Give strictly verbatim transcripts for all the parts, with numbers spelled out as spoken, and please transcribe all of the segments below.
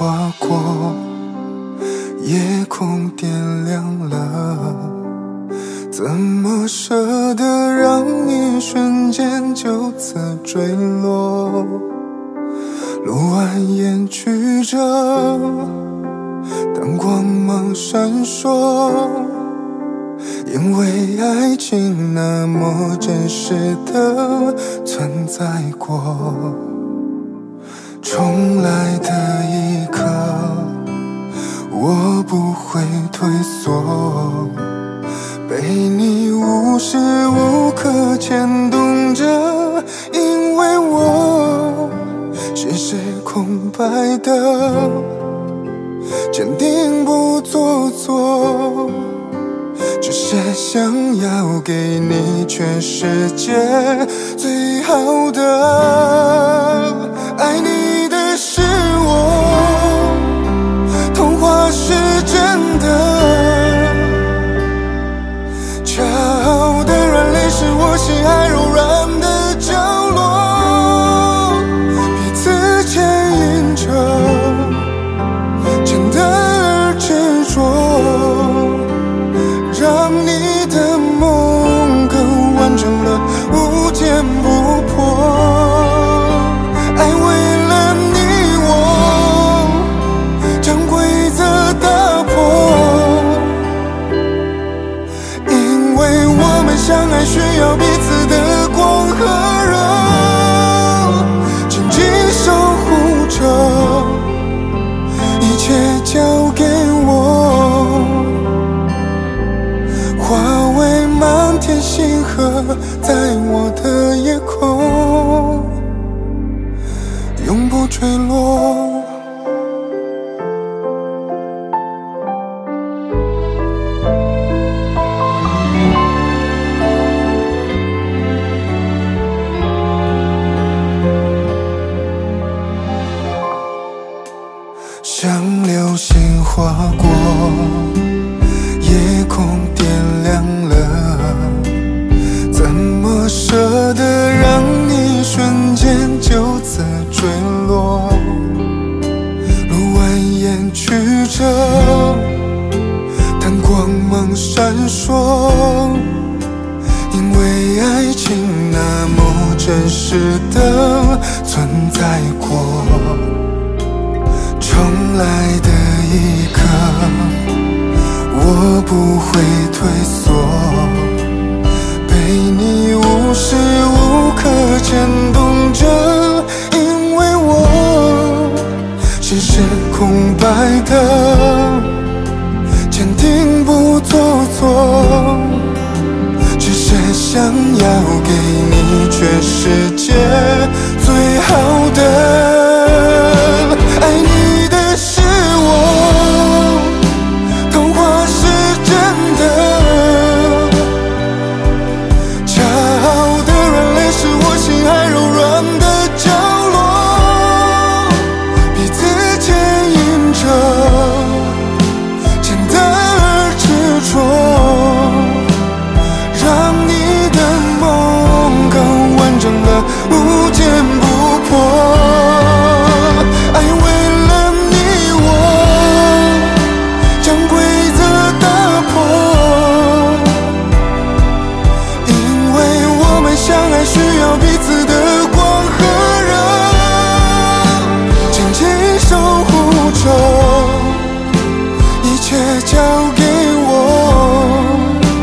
划过，夜空点亮了，怎么舍得让一瞬间就此坠落？路蜿蜒曲折，当光芒闪烁，因为爱情那么真实的存在过。重来的一刻，我不会退缩，被你无时无刻牵动着，因为我心是空白的，坚定不做作，只是想要给你全世界最好的。爱你的是我，童话是真的，恰好的软肋是我心爱柔软的角落，彼此牵引着，真的而执着，让你的梦更完整了，无坚不破。爱为了你我，将规则打破，因为我们相爱需要彼此的光和热，紧紧守护着，一切交给我，化为满天星河，在我的夜空永不坠落。像流星划过，夜空点亮了，怎么舍得让一瞬间就此坠落？路蜿蜒曲折，但光芒闪烁，因为爱情那么真实的存在过。重来的一刻，我不会退缩，被你无时无刻牵动着，因为我心是空白的，坚定不做作，只是想要给你全世界最好的。爱你的是我，童话是真的，恰好的软肋是我心爱柔软的角落，彼此牵引着，简单而执着，让你的梦更完整了，无坚不破。爱为了你我，将规则打破，因为我们相爱需要彼此的光和热，紧紧守护着，一切交给我，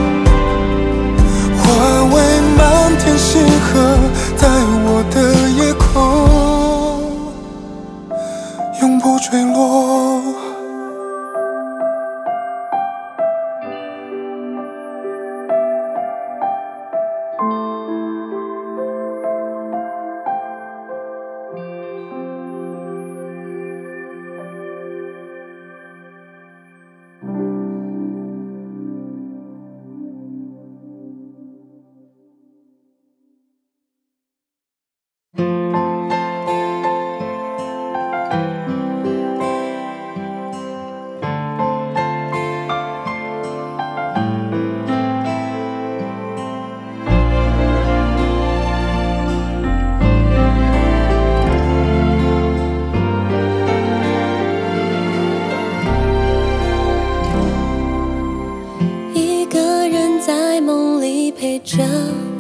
化为满天星河，在我的夜空永不坠落。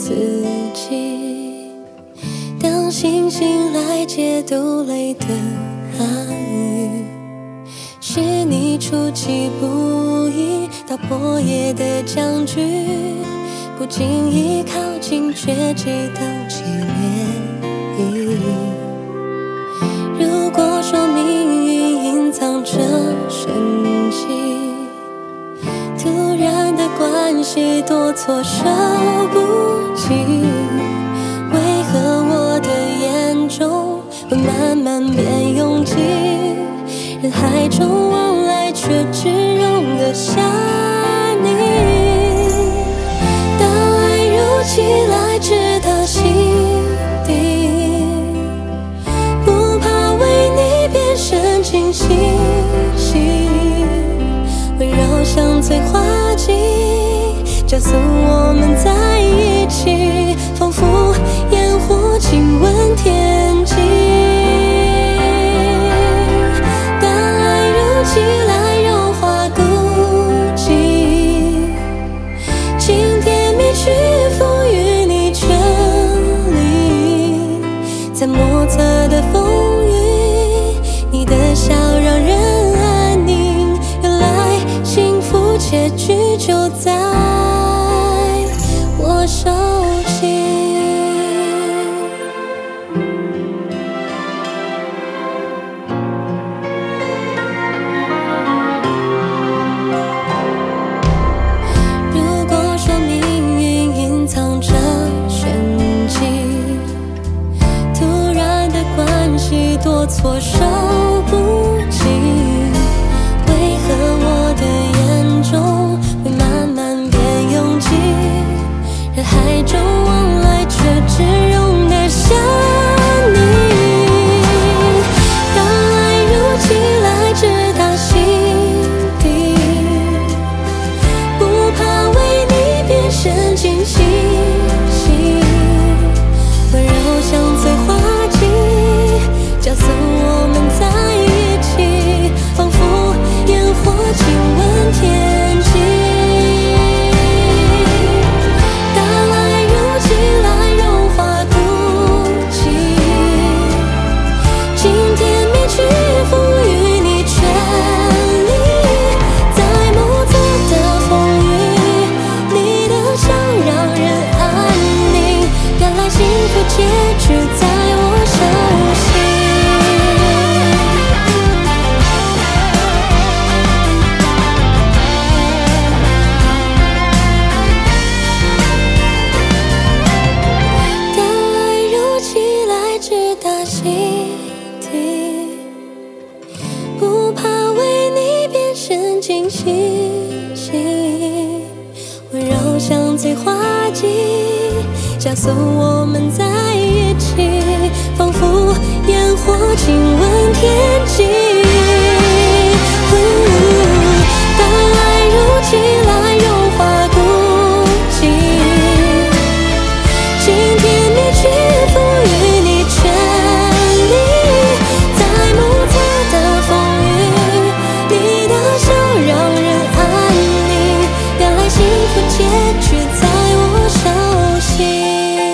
自己。当星星来解读泪的暗语，是你出其不意打破夜的僵局，不经意靠近却激荡起涟漪。如果说命运隐藏着神迹，突然的关系多措手不及，为何我的眼中会慢慢变拥挤？人海中往来却只容得下你。当爱如期来至他心底，不怕为你变身进星系，温柔像催化剂，加速我们在一起，仿佛烟火亲吻天际。当爱如期来融化孤寂，今天蜜曲赋予你权利，在莫测的风雨，你的笑让人安宁。原来幸福结局就在我手心。如果说命运隐藏着玄机，突然的关系多措手不及，为何我的眼中会慢慢变拥挤？人海中往来却只容得下你。当爱如期来至他心底，不怕为你变身进星系，温柔像催化剂，加速我们在一起，仿佛烟火亲吻天际。当爱如期来融化孤寂，今天蜜曲赋予你权利，在莫测的风雨，你的笑让人安宁。原来幸福结局在我手心。当爱如期来至他心底，不怕为你变身进星系，温柔像催化剂，加速我们在一起，仿佛烟火亲吻天际。当爱如期来融化孤寂，今天蜜曲赋予你权利，在莫测的风雨，你的笑让人安宁。原来幸福结局在我手心。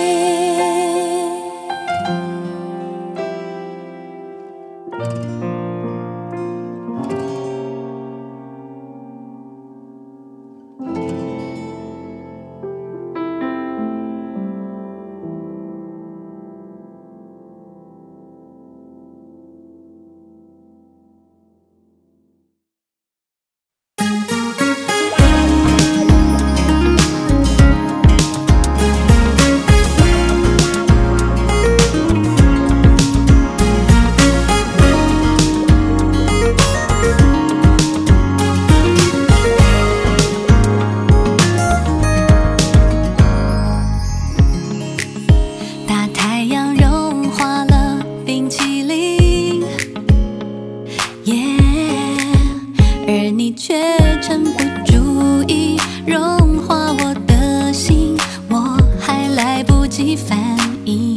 大太阳融化了冰淇淋，耶，而你却趁不注意融化我的心，我还来不及反应。